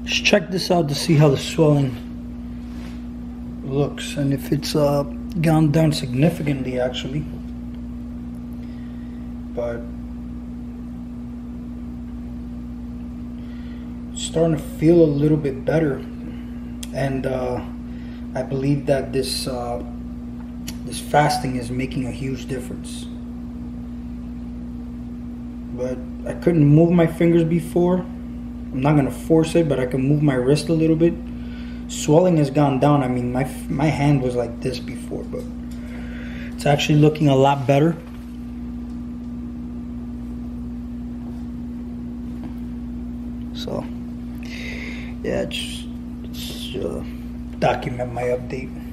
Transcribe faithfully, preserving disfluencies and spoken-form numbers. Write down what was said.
Just check this out to see how the swelling looks and if it's uh, gone down significantly actually. But it's starting to feel a little bit better, and uh, I believe that this uh, this fasting is making a huge difference. But I couldn't move my fingers before. I'm not gonna force it, but I can move my wrist a little bit. Swelling has gone down. I mean, my my hand was like this before, but it's actually looking a lot better. So yeah, just, just uh, document my update.